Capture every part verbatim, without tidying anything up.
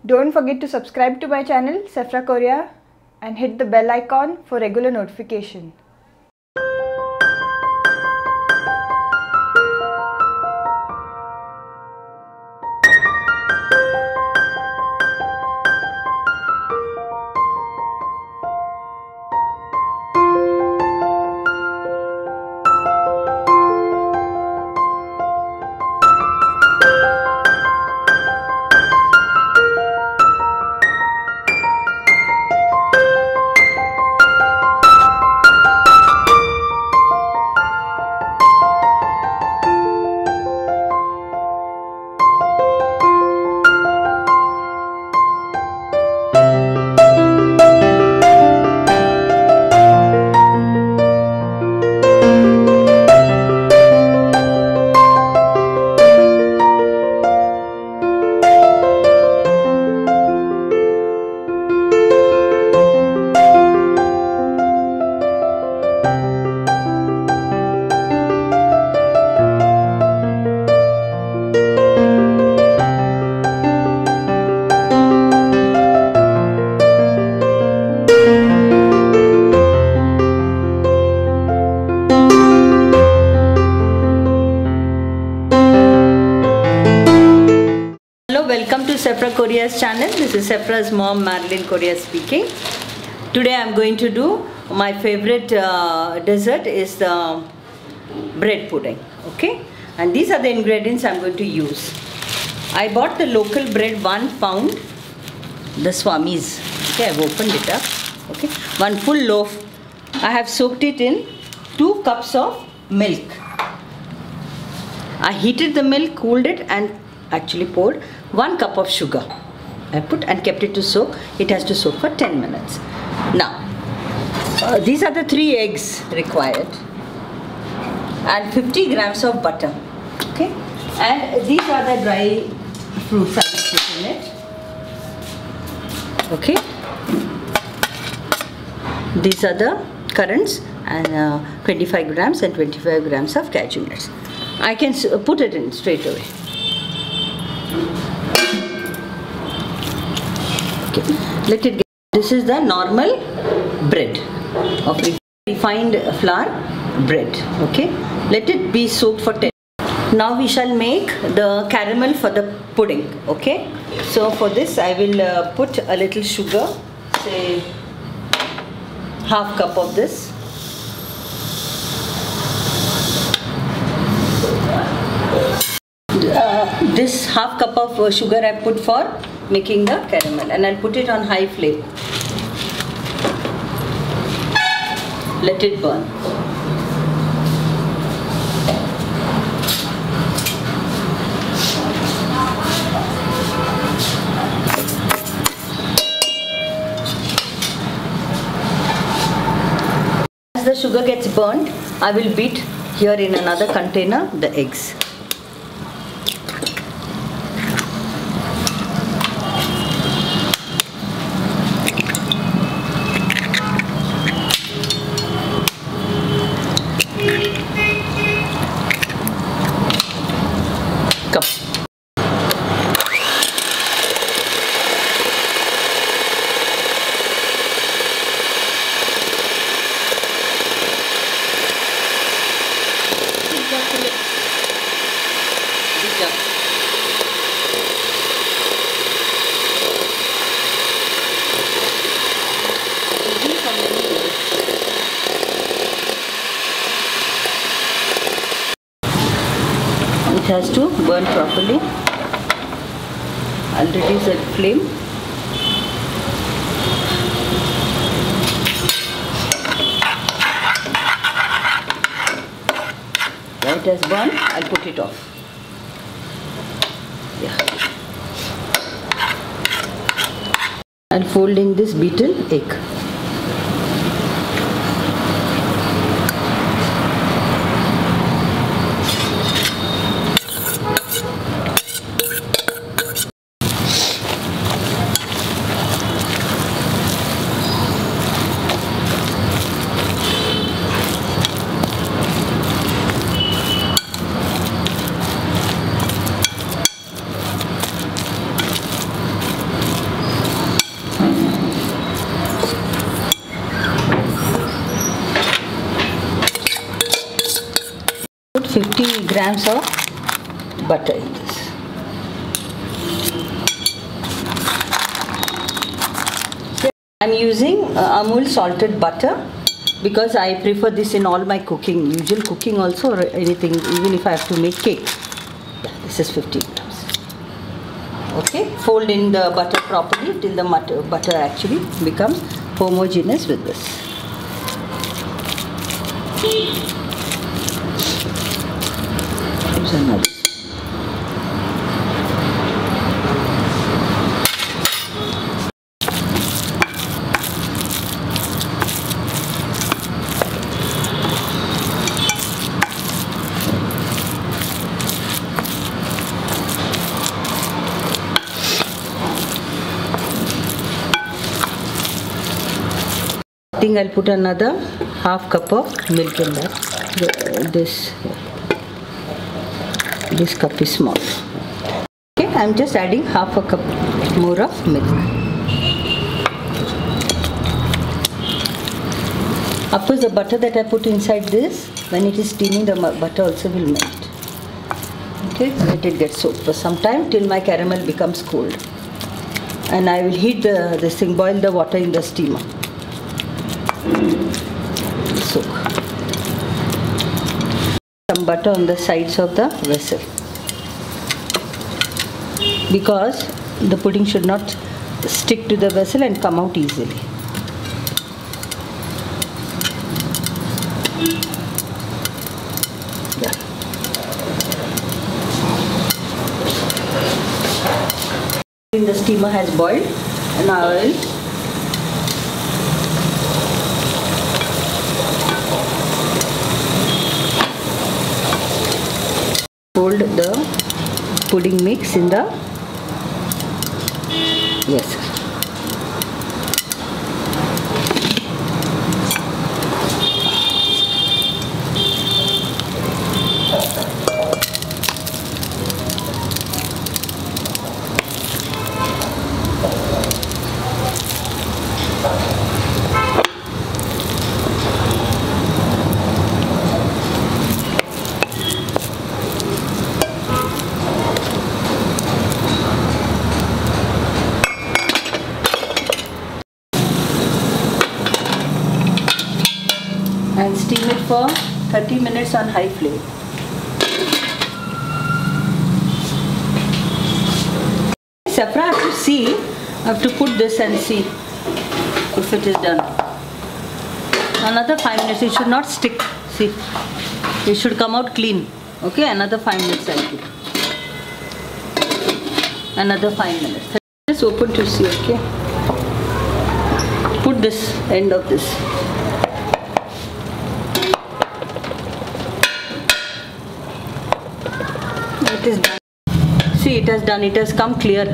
Don't forget to subscribe to my channel Sephra Korea and hit the bell icon for regular notification. Welcome to Sephra Korea's channel. This is Sephra's mom, Marilyn Korea speaking. Today I am going to do my favorite uh, dessert is the bread pudding. Okay, and these are the ingredients I am going to use. I bought the local bread, one pound, the Swami's. Okay, I have opened it up. Okay, one full loaf. I have soaked it in two cups of milk. I heated the milk, cooled it, and actually poured one cup of sugar. I put and kept it to soak. It has to soak for ten minutes. Now, uh, these are the three eggs required and fifty grams of butter. Okay, and these are the dry fruits I will put in it. Okay, these are the currants and uh, twenty-five grams and twenty-five grams of cashew nuts. I can put it in straight away. Okay. Let it get. This is the normal bread of refined flour bread. Okay, let it be soaked for ten. Now we shall make the caramel for the pudding. Okay, so for this I will uh, put a little sugar, say half cup of this. Uh, this half cup of uh, sugar I put for making the caramel, and I'll put it on high flame. Let it burn. As the sugar gets burnt, I will beat here in another container the eggs. It has to burn properly. I'll reduce the flame. When it has burned, I'll put it off. Yeah. I'll fold in this beaten egg. grams of butter in this. I'm using uh, Amul salted butter because I prefer this in all my cooking, usual cooking also, or anything, even if I have to make cake. This is fifteen grams. Okay, fold in the butter properly till the butter, butter actually becomes homogeneous with this. Here's another. I think I'll put another half cup of milk in that. This this cup is small. Okay, I'm just adding half a cup more of milk. Of course, the butter that I put inside this, when it is steaming, the butter also will melt. Okay, let it get soaked for some time till my caramel becomes cold. And I will heat the this thing, boil the water in the steamer. Soak. Some butter on the sides of the vessel because the pudding should not stick to the vessel and come out easily. Yeah. The steamer has boiled and I will fold the pudding mix in the vessel. And steam it for thirty minutes on high flame. Separate, I have to see, I have to put this and see if it is done. Another five minutes, it should not stick. See, it should come out clean. Okay, another five minutes I'll keep. Another five minutes. Just open to see, okay? Put this end of this. It is done. See, it has done. It has come clear.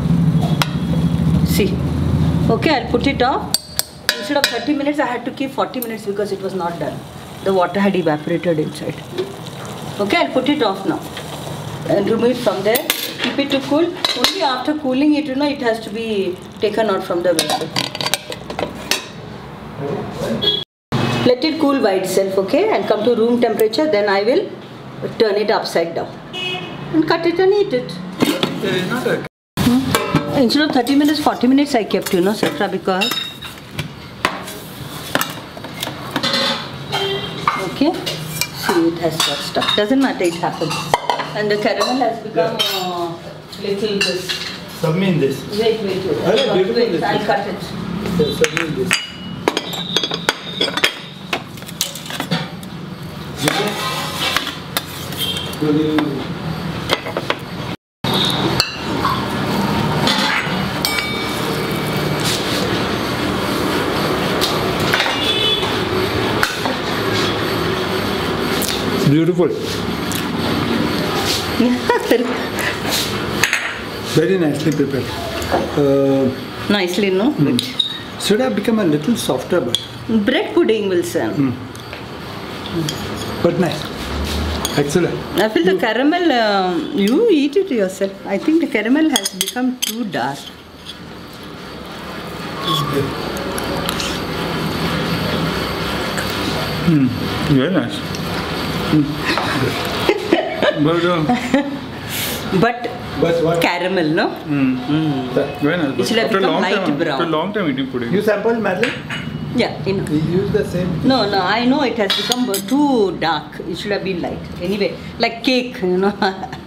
See. Okay, I'll put it off. Instead of thirty minutes, I had to keep forty minutes because it was not done. The water had evaporated inside. Okay, I'll put it off now. And remove it from there. Keep it to cool. Only after cooling it, you know, it has to be taken out from the vessel. Let it cool by itself, okay? And come to room temperature. Then I will turn it upside down. And cut it and eat it. Hmm? Instead of thirty minutes, forty minutes I kept, you know, Safra, because okay, see, it has got stuck. Doesn't matter, it happens. And the caramel has become uh, little this. Submit this. Wait, wait, wait. I'll, wait, wait. I'll cut it. Yes, submit this. Beautiful. Very nicely prepared. Uh, Nicely, no? Mm. Should have become a little softer, but bread pudding will serve. Mm. But nice. Excellent. I feel the caramel, uh, you eat it yourself. I think the caramel has become too dark. Mm. Very nice. Mm. But, uh, but But what? caramel, no? mm, Mm. very nice. It should have After a become long light time, brown. After a long time eating pudding. You sampled, Madeline? Yeah, you know. We use the same. No, no, I know it has become too dark. It should have been light. Anyway, like cake, you know.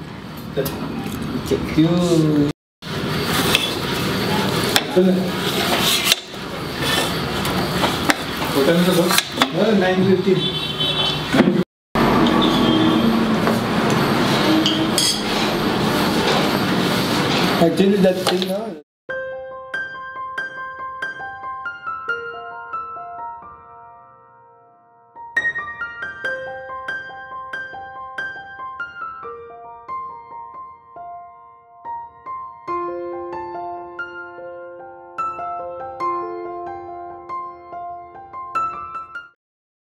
You. What time is it? Uh, nine fifteen. Actually, that thing now.